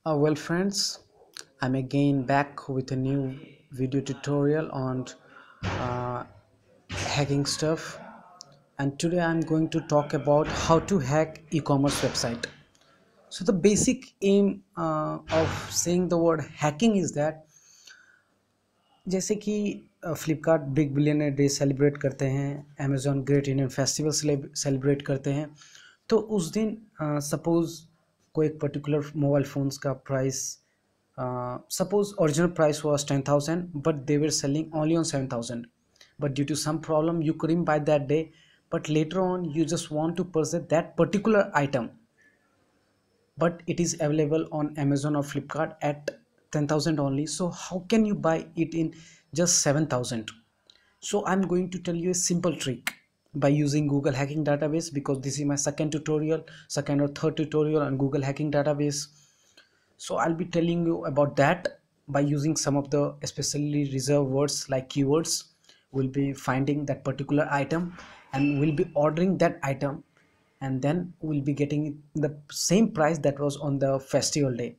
Well, friends, I'm again back with a new video tutorial on uh, hacking stuff, and today I'm going to talk about how to hack e-commerce website. So the basic aim of saying the word hacking is that जैसे कि Flipkart big billion day celebrate करते हैं, Amazon great Indian festival celebrate करते हैं, तो उस दिन suppose कोई एक पर्टिकुलर मोबाइल फ़ोन्स का price, suppose original price was 10,000 but they were selling only on 7,000, but due to some problem you couldn't buy that day, but later on you just want to purchase that particular item, but it is available on Amazon or Flipkart at 10,000 only. So how can you buy it in just 7,000? So I'm going to tell you a simple trick by using Google Hacking Database, because this is my second or third tutorial on Google Hacking Database. So I'll be telling you about that by using some of the especially reserved words like keywords. We'll be finding that particular item and we'll be ordering that item, and then we'll be getting the same price that was on the festival day.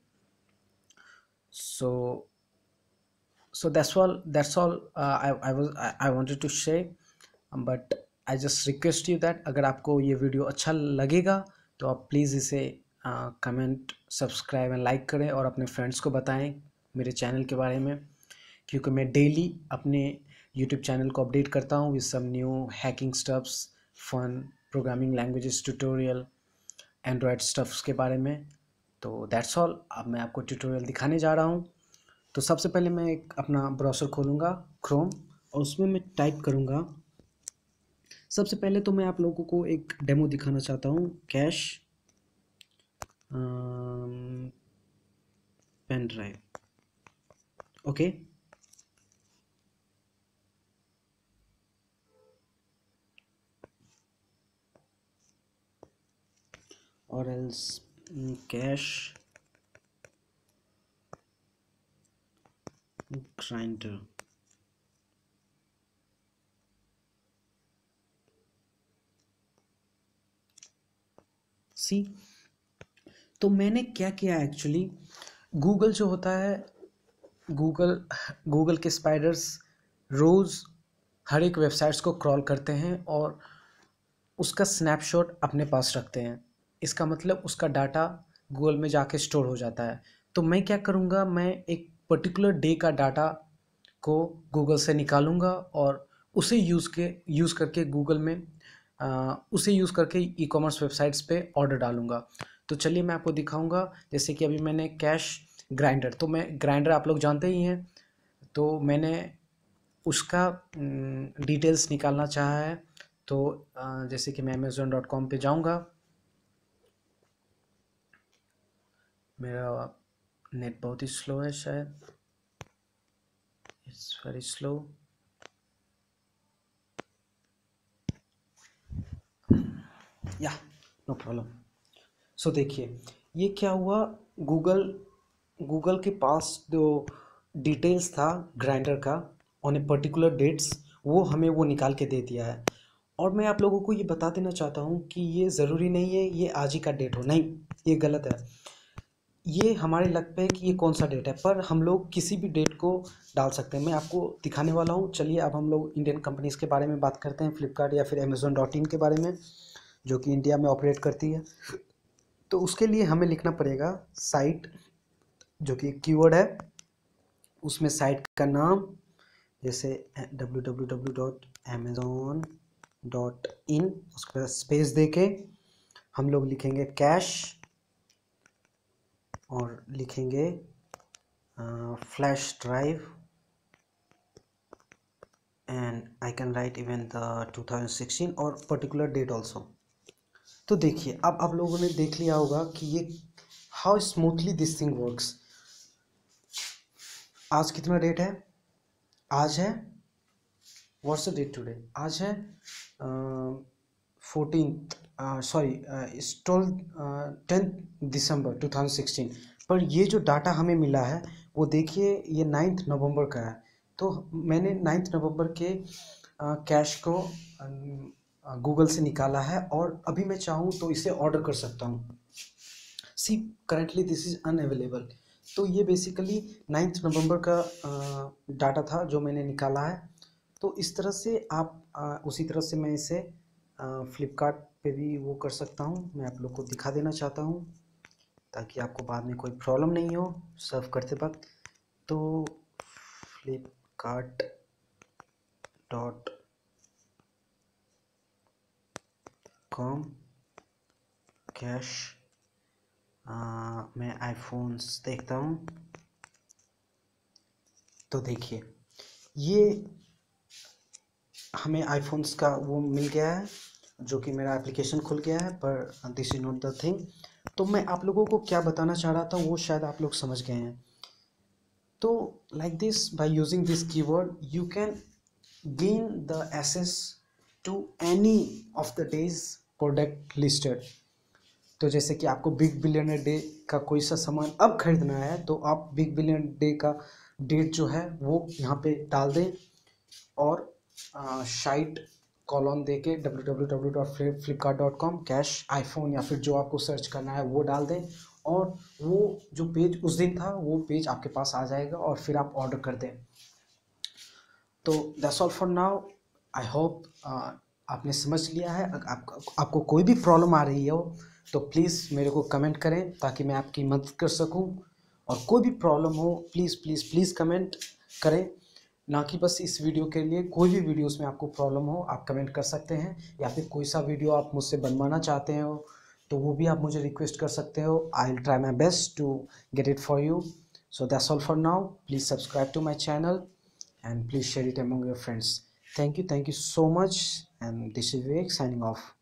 So that's all I wanted to share. But I just request you that अगर आपको ये video अच्छा लगेगा तो आप please इसे comment, subscribe and like करें और अपने फ्रेंड्स को बताएं मेरे चैनल के बारे में, क्योंकि मैं डेली अपने यूट्यूब चैनल को अपडेट करता हूँ with some new hacking stuffs, fun programming languages tutorial, android stuffs के बारे में। तो दैट्स ऑल। अब मैं आपको ट्यूटोरियल दिखाने जा रहा हूँ। तो सबसे पहले मैं एक अपना ब्राउज़र खोलूँगा, क्रोम, और उसमें मैं टाइप करूँगा। सबसे पहले तो मैं आप लोगों को एक डेमो दिखाना चाहता हूँ, कैश पेन ड्राइव। ओके, और एल्स कैश ग्राइंडर। सी, तो मैंने क्या किया एक्चुअली, गूगल जो होता है, गूगल गूगल के स्पाइडर्स रोज़ हर एक वेबसाइट्स को क्रॉल करते हैं और उसका स्नैपशॉट अपने पास रखते हैं। इसका मतलब उसका डाटा गूगल में जाके स्टोर हो जाता है। तो मैं क्या करूँगा, मैं एक पर्टिकुलर डे का डाटा को गूगल से निकालूंगा और उसे यूज़ करके गूगल में उसे यूज़ करके ई कॉमर्स वेबसाइट्स पे ऑर्डर डालूंगा। तो चलिए मैं आपको दिखाऊंगा। जैसे कि अभी मैंने कैश ग्राइंडर, तो मैं ग्राइंडर आप लोग जानते ही हैं, तो मैंने उसका डिटेल्स निकालना चाहा है। तो जैसे कि मैं amazon.com पे जाऊंगा। मेरा नेट बहुत ही स्लो है शायद, इट्स वेरी स्लो। या नो प्रॉब्लम। सो देखिए ये क्या हुआ, गूगल गूगल के पास जो डिटेल्स था ग्राइंडर का ऑन ए पर्टिकुलर डेट्स, वो हमें वो निकाल के दे दिया है। और मैं आप लोगों को ये बता देना चाहता हूँ कि ये ज़रूरी नहीं है ये आज ही का डेट हो, नहीं, ये गलत है। ये हमारे लक पे है कि ये कौन सा डेट है, पर हम लोग किसी भी डेट को डाल सकते हैं। मैं आपको दिखाने वाला हूँ। चलिए अब हम लोग इंडियन कंपनीज़ के बारे में बात करते हैं, फ्लिपकार्ट या फिर amazon.in के बारे में, जो कि इंडिया में ऑपरेट करती है। तो उसके लिए हमें लिखना पड़ेगा साइट, जो कि कीवर्ड है, उसमें साइट का नाम, जैसे www.amazon.in, उसके बाद स्पेस दे के हम लोग लिखेंगे कैश और लिखेंगे flash drive, and I can write even the 2016 और पर्टिकुलर डेट ऑल्सो। तो देखिए अब आप लोगों ने देख लिया होगा कि ये how smoothly this thing works. आज कितना डेट है, आज है, व्हाट्स द डेट टुडे, आज है 14th, सॉरी इट्स 10th दिसंबर 2016। पर ये जो डाटा हमें मिला है वो देखिए ये 9th नवंबर का है। तो मैंने 9th नवंबर के कैश को गूगल से निकाला है और अभी मैं चाहूँ तो इसे ऑर्डर कर सकता हूँ। See currently this is unavailable. तो ये बेसिकली 9 नवंबर का डाटा था जो मैंने निकाला है। तो इस तरह से आप उसी तरह से मैं इसे फ्लिपकार्ट पे भी वो कर सकता हूँ। मैं आप लोग को दिखा देना चाहता हूँ ताकि आपको बाद में कोई प्रॉब्लम नहीं हो सर्व करते वक्त। तो फ्लिपकार्ट डॉट कॉम कैश, मैं आईफोन्स देखता हूँ। तो देखिए ये हमें आईफोन्स का वो मिल गया है जो कि मेरा एप्लीकेशन खुल गया है, पर this is not the thing. तो मैं आप लोगों को क्या बताना चाह रहा था वो शायद आप लोग समझ गए हैं। तो like this, by using this keyword you can gain the access to any of the days product listed। तो जैसे कि आपको बिग बिलियनर डे का कोई सा सामान अब खरीदना है तो आप बिग बिलियन डे का डेट जो है वो यहाँ पे डाल दें और शाइट कॉलम दे के www.flipkart.com कैश आईफोन या फिर जो आपको सर्च करना है वो डाल दें और वो जो पेज उस दिन था वो पेज आपके पास आ जाएगा और फिर आप ऑर्डर कर दें। तो that's all for now. I hope आपने समझ लिया है। अगर आपको कोई भी प्रॉब्लम आ रही हो तो प्लीज़ मेरे को कमेंट करें ताकि मैं आपकी मदद कर सकूं। और कोई भी प्रॉब्लम हो प्लीज़ प्लीज़ प्लीज़ कमेंट करें, ना कि बस इस वीडियो के लिए। कोई भी वीडियोस में आपको प्रॉब्लम हो आप कमेंट कर सकते हैं, या फिर कोई सा वीडियो आप मुझसे बनवाना चाहते हो तो वो भी आप मुझे रिक्वेस्ट कर सकते हो। I will try my best to get it for you. So that's all for now. Please subscribe to my channel and please share it among your friends. Thank you so much, and this is Vivek signing off.